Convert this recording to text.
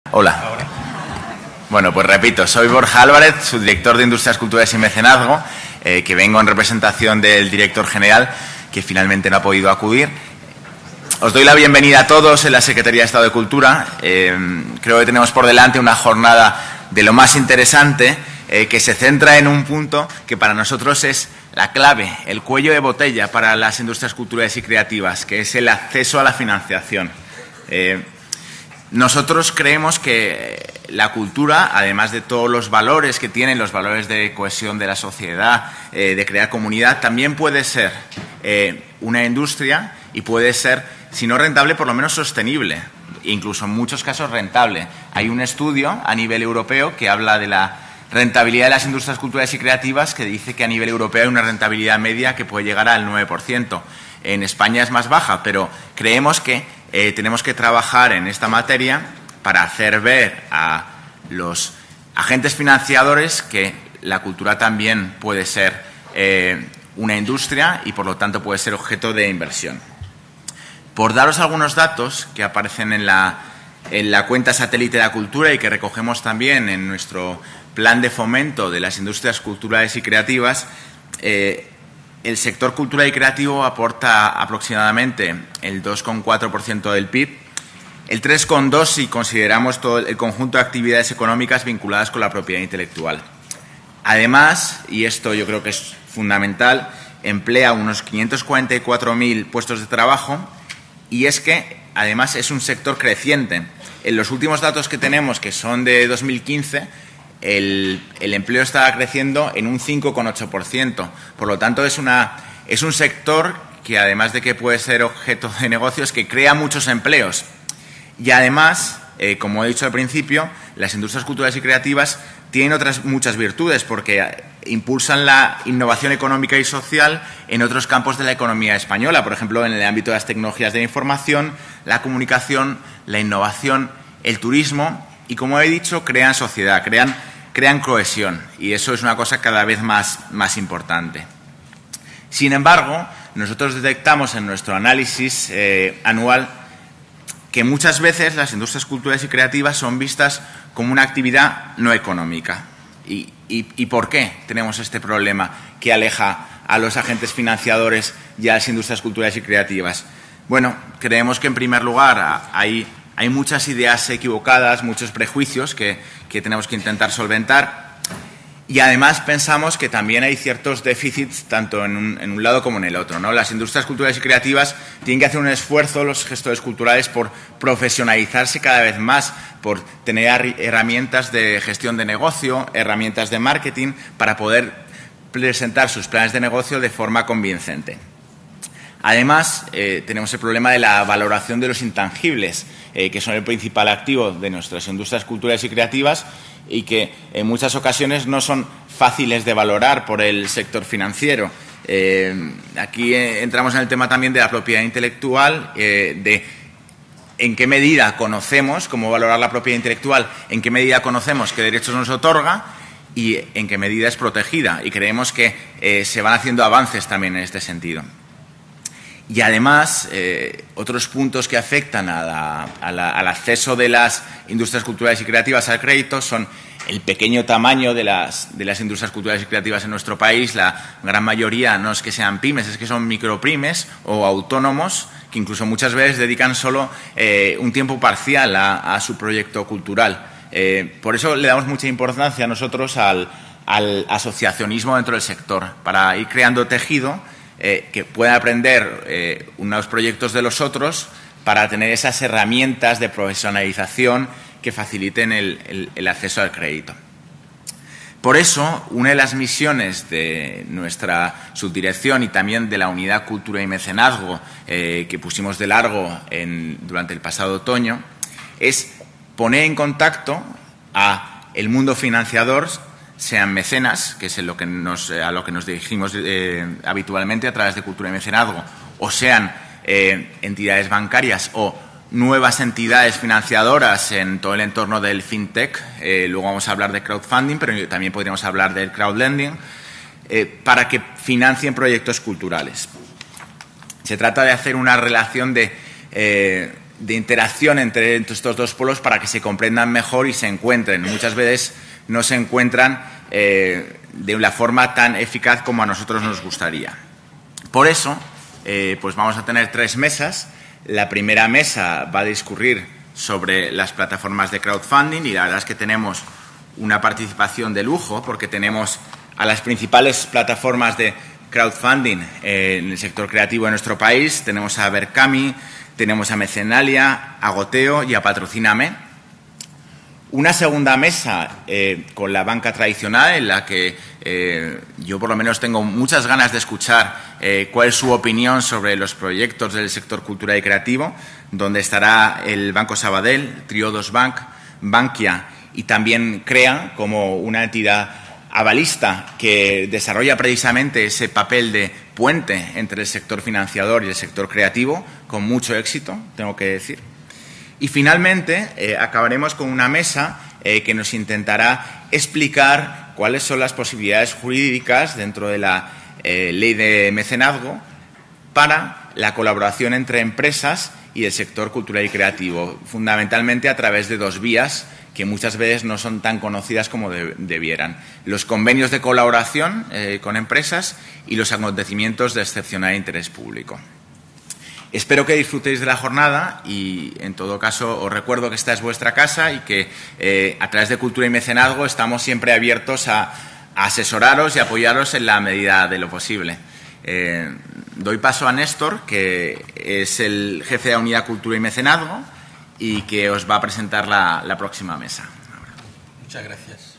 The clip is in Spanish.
Hola. Bueno, pues repito, soy Borja Álvarez, subdirector de Industrias Culturales y Mecenazgo, que vengo en representación del director general, que finalmente no ha podido acudir. Os doy la bienvenida a todos en la Secretaría de Estado de Cultura. Creo que tenemos por delante una jornada de lo más interesante, que se centra en un punto que para nosotros es la clave, el cuello de botella para las industrias culturales y creativas, que es el acceso a la financiación. Nosotros creemos que la cultura, además de todos los valores que tienen, los valores de cohesión de la sociedad, de crear comunidad, también puede ser una industria y puede ser, si no rentable, por lo menos sostenible, incluso en muchos casos rentable. Hay un estudio a nivel europeo que habla de la rentabilidad de las industrias culturales y creativas, que dice que a nivel europeo hay una rentabilidad media que puede llegar al 9%. En España es más baja, pero creemos que tenemos que trabajar en esta materia para hacer ver a los agentes financiadores que la cultura también puede ser una industria y, por lo tanto, puede ser objeto de inversión. Por daros algunos datos que aparecen en la cuenta satélite de la cultura y que recogemos también en nuestro plan de fomento de las industrias culturales y creativas, el sector cultural y creativo aporta aproximadamente el 2,4% del PIB, el 3,2% si consideramos todo el conjunto de actividades económicas vinculadas con la propiedad intelectual. Además, y esto yo creo que es fundamental, emplea unos 544.000 puestos de trabajo, y es que además es un sector creciente. En los últimos datos que tenemos, que son de 2015, el empleo está creciendo en un 5,8%. Por lo tanto, es un sector que, además de que puede ser objeto de negocios, que crea muchos empleos. Y además, como he dicho al principio, las industrias culturales y creativas tienen otras muchas virtudes, porque impulsan la innovación económica y social en otros campos de la economía española, por ejemplo, en el ámbito de las tecnologías de la información, la comunicación, la innovación, el turismo y, como he dicho, crean sociedad, crean cohesión, y eso es una cosa cada vez más importante. Sin embargo, nosotros detectamos en nuestro análisis anual que muchas veces las industrias culturales y creativas son vistas como una actividad no económica. ¿Y por qué tenemos este problema que aleja a los agentes financiadores y a las industrias culturales y creativas? Bueno, creemos que, en primer lugar, hay muchas ideas equivocadas, muchos prejuicios que tenemos que intentar solventar, y además pensamos que también hay ciertos déficits tanto en un lado como en el otro, ¿no? Las industrias culturales y creativas tienen que hacer un esfuerzo, los gestores culturales, por profesionalizarse cada vez más, por tener herramientas de gestión de negocio, herramientas de marketing, para poder presentar sus planes de negocio de forma convincente. Además, tenemos el problema de la valoración de los intangibles, que son el principal activo de nuestras industrias culturales y creativas y que en muchas ocasiones no son fáciles de valorar por el sector financiero. Aquí entramos en el tema también de la propiedad intelectual, de en qué medida conocemos cómo valorar la propiedad intelectual, en qué medida conocemos qué derechos nos otorga y en qué medida es protegida. Y creemos que se van haciendo avances también en este sentido. Y además, otros puntos que afectan al acceso de las industrias culturales y creativas al crédito son el pequeño tamaño de las industrias culturales y creativas en nuestro país. La gran mayoría no es que sean pymes, es que son micropymes o autónomos, que incluso muchas veces dedican solo un tiempo parcial a su proyecto cultural. Por eso le damos mucha importancia a nosotros al asociacionismo dentro del sector, para ir creando tejido, que puedan aprender unos proyectos de los otros para tener esas herramientas de profesionalización que faciliten el acceso al crédito. Por eso, una de las misiones de nuestra subdirección y también de la Unidad Cultura y Mecenazgo, que pusimos de largo durante el pasado otoño, es poner en contacto a el mundo financiador, sean mecenas, que es a lo que nos dirigimos habitualmente a través de Cultura y Mecenazgo, o sean entidades bancarias o nuevas entidades financiadoras en todo el entorno del fintech. Luego vamos a hablar de crowdfunding, pero también podríamos hablar del crowdlending, para que financien proyectos culturales. Se trata de hacer una relación de interacción entre estos dos polos para que se comprendan mejor y se encuentren. Muchas veces no se encuentran de la forma tan eficaz como a nosotros nos gustaría. Por eso, pues vamos a tener 3 mesas. La primera mesa va a discurrir sobre las plataformas de crowdfunding y la verdad es que tenemos una participación de lujo porque tenemos a las principales plataformas de crowdfunding en el sector creativo de nuestro país. Tenemos a Berkami, tenemos a Mecenalia, a Goteo y a Patrocíname. Una segunda mesa con la banca tradicional en la que yo por lo menos tengo muchas ganas de escuchar cuál es su opinión sobre los proyectos del sector cultural y creativo, donde estará el Banco Sabadell, Triodos Bank, Bankia y también CREA como una entidad avalista que desarrolla precisamente ese papel de puente entre el sector financiador y el sector creativo con mucho éxito, tengo que decir. Y finalmente acabaremos con una mesa que nos intentará explicar cuáles son las posibilidades jurídicas dentro de la ley de mecenazgo para la colaboración entre empresas y el sector cultural y creativo, fundamentalmente a través de 2 vías que muchas veces no son tan conocidas como debieran. Los convenios de colaboración con empresas y los acontecimientos de excepcional interés público. Espero que disfrutéis de la jornada y, en todo caso, os recuerdo que esta es vuestra casa y que a través de Cultura y Mecenazgo estamos siempre abiertos a asesoraros y apoyaros en la medida de lo posible. Doy paso a Néstor, que es el jefe de la Unidad Cultura y Mecenazgo y que os va a presentar la próxima mesa. Muchas gracias.